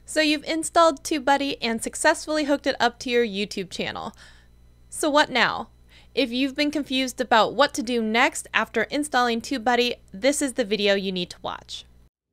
So you've installed TubeBuddy and successfully hooked it up to your YouTube channel. So what now? If you've been confused about what to do next after installing TubeBuddy, this is the video you need to watch.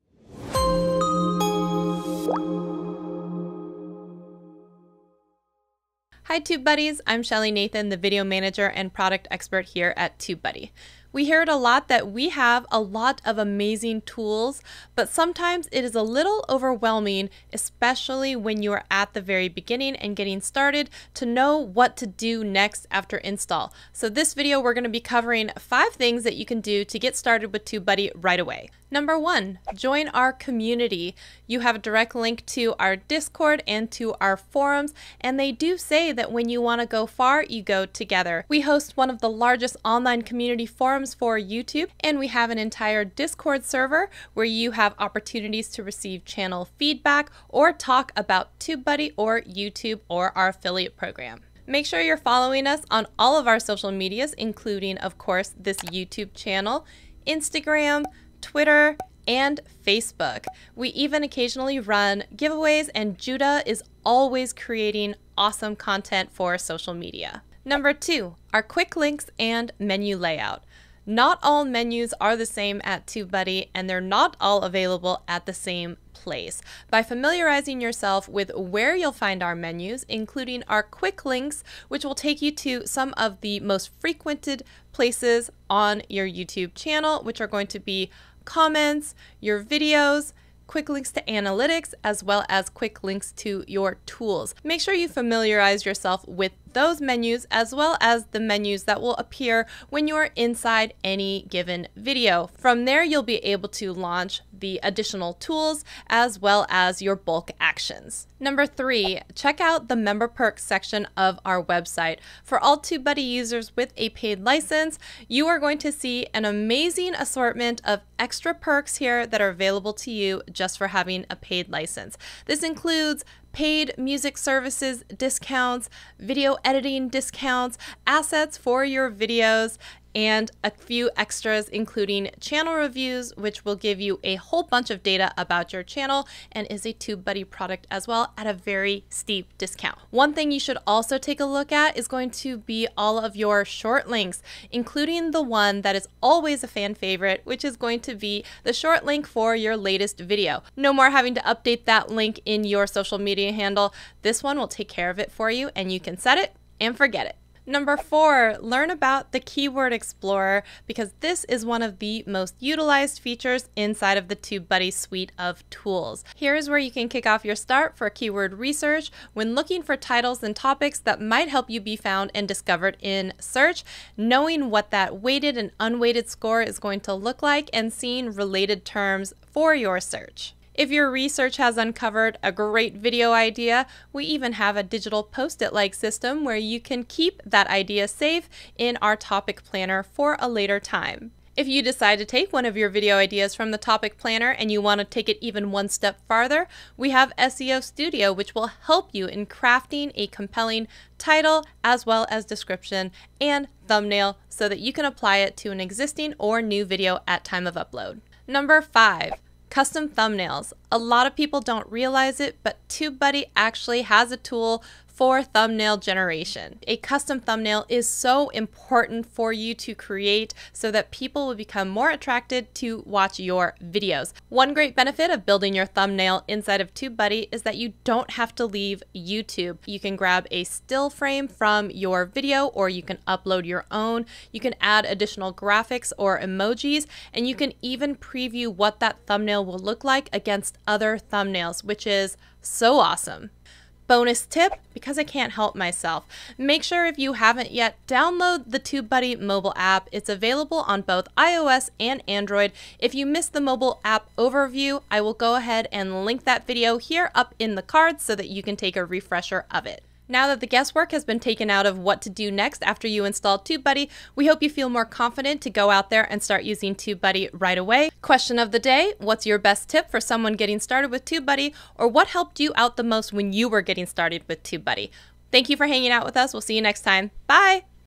Hi TubeBuddies, I'm Shelly Nathan, the video manager and product expert here at TubeBuddy. We heard a lot that we have a lot of amazing tools, but sometimes it is a little overwhelming, especially when you are at the very beginning and getting started, to know what to do next after install. So this video we're going to be covering 5 things that you can do to get started with TubeBuddy right away. Number 1, join our community. You have a direct link to our Discord and to our forums, and they do say that when you want to go far, you go together. We host one of the largest online community forums for YouTube, and we have an entire Discord server where you have opportunities to receive channel feedback or talk about TubeBuddy or YouTube or our affiliate program. Make sure you're following us on all of our social medias, including, of course, this YouTube channel, Instagram, Twitter, and Facebook. We even occasionally run giveaways, and Judah is always creating awesome content for social media. Number 2, our quick links and menu layout. Not all menus are the same at TubeBuddy, and they're not all available at the same place. By familiarizing yourself with where you'll find our menus, including our quick links, which will take you to some of the most frequented places on your YouTube channel, which are going to be comments, your videos, quick links to analytics, as well as quick links to your tools. Make sure you familiarize yourself with those menus as well as the menus that will appear when you are inside any given video. From there, you'll be able to launch the additional tools as well as your bulk actions. Number 3, check out the member perks section of our website. For all TubeBuddy users with a paid license, you are going to see an amazing assortment of extra perks here that are available to you just for having a paid license. This includes paid music services discounts, video editing discounts, assets for your videos, and a few extras including channel reviews, which will give you a whole bunch of data about your channel and is a TubeBuddy product as well at a very steep discount. One thing you should also take a look at is going to be all of your short links, including the one that is always a fan favorite, which is going to be the short link for your latest video. No more having to update that link in your social media handle. This one will take care of it for you, and you can set it and forget it. Number 4, learn about the Keyword Explorer, because this is one of the most utilized features inside of the TubeBuddy suite of tools. Here's where you can kick off your start for keyword research when looking for titles and topics that might help you be found and discovered in search, knowing what that weighted and unweighted score is going to look like, and seeing related terms for your search. If your research has uncovered a great video idea, we even have a digital post-it-like system where you can keep that idea safe in our topic planner for a later time. If you decide to take one of your video ideas from the topic planner and you want to take it even one step farther, we have SEO Studio, which will help you in crafting a compelling title as well as description and thumbnail so that you can apply it to an existing or new video at time of upload. Number 5. Custom thumbnails. A lot of people don't realize it, but TubeBuddy actually has a tool for thumbnail generation. A custom thumbnail is so important for you to create so that people will become more attracted to watch your videos. One great benefit of building your thumbnail inside of TubeBuddy is that you don't have to leave YouTube. You can grab a still frame from your video, or you can upload your own. You can add additional graphics or emojis, and you can even preview what that thumbnail will look like against other thumbnails, which is so awesome. Bonus tip, because I can't help myself, make sure if you haven't yet, download the TubeBuddy mobile app. It's available on both iOS and Android. If you missed the mobile app overview, I will go ahead and link that video here up in the cards so that you can take a refresher of it. Now that the guesswork has been taken out of what to do next after you install TubeBuddy, we hope you feel more confident to go out there and start using TubeBuddy right away. Question of the day, what's your best tip for someone getting started with TubeBuddy, or what helped you out the most when you were getting started with TubeBuddy? Thank you for hanging out with us. We'll see you next time. Bye!